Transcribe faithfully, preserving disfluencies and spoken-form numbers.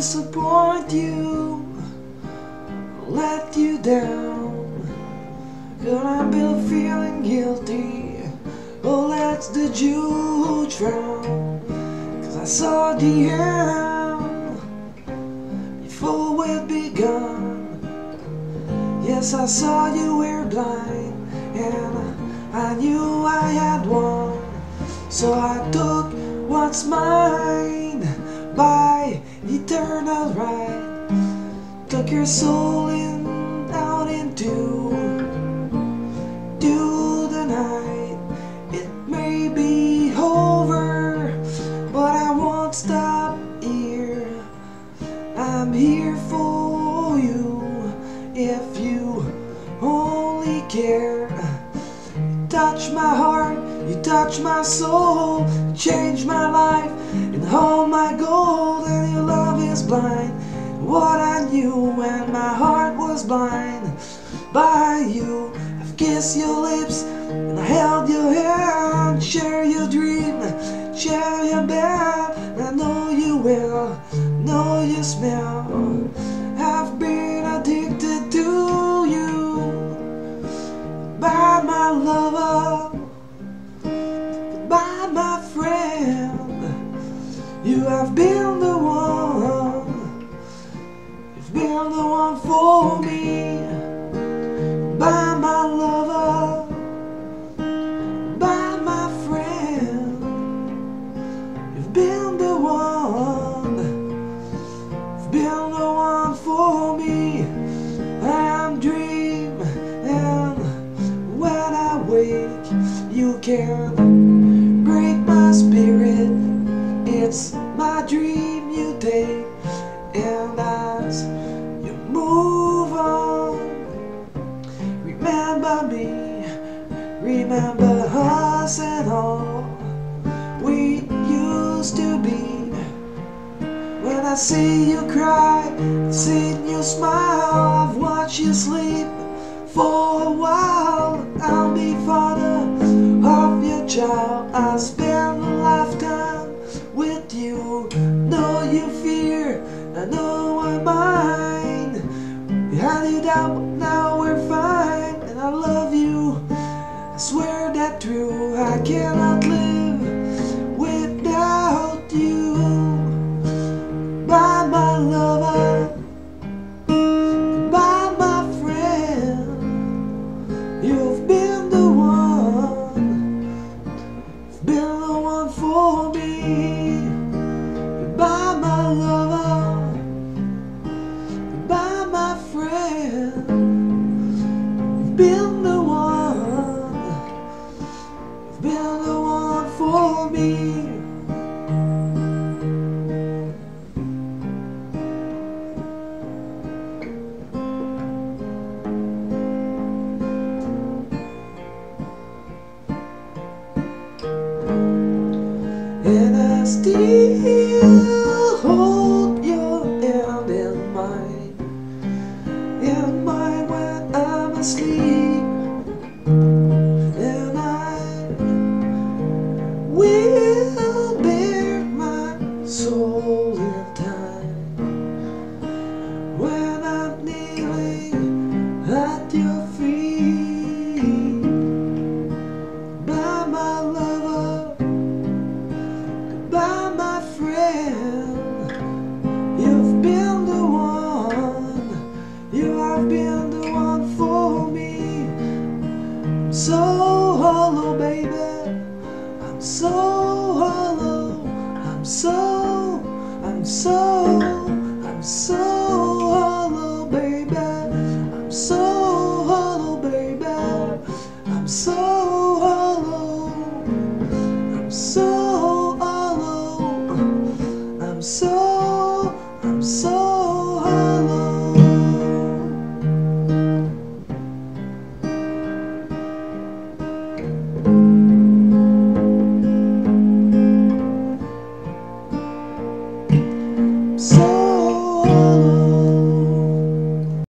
disappoint you, let you down. Gonna be feeling guilty, oh that's the Jew drown. Cause I saw the end before we'd begun. Yes, I saw you were blind, and I knew I had won. So I took what's mine by eternal right. Took your soul in, out into to the night. It may be over, but I won't stop here. I'm here for you if you only care. You touch my heart, you touch my soul, you change my life and hold my gold. And your love is blind, what I knew when my heart was blind by you. I've kissed your lips and I held your hand. Share your dream, share your bed. I know you will, know you smell. I've been addicted to you. Goodbye my lover, goodbye my friend. You have been the one, you've been the one for me. Goodbye my lover, goodbye my friend. You've been the one, you've been the one for me. I'm dreaming, and when I wake, you can break my spirit. It's my dream you take, and as you move on, remember me, remember us and all we used to be. When I see you cry, I've seen you smile, I've watched you sleep for a while. I'll be father of your child. I spend a lifetime with you. Know you fear, I know I'm mine. We had you down, but now we're fine. And I love you, I swear that true. I cannot live without you. Goodbye my lover, goodbye my friend. You've been the one, you've been the one for me. Goodbye my lover, goodbye my friend. You've been the one, you've been the one for me. And I still hold your hand in mine, in mine when I'm asleep. And I will bear my soul in time when I'm kneeling at your feet. By my lover, goodbye my friend. You've been the one, you have been the one for me. I'm so hollow, baby, I'm so hollow. I'm so, I'm so, I'm so hollow, baby. I'm so hollow, baby. I'm so hollow. I'm so I'm so, I'm so hollow. So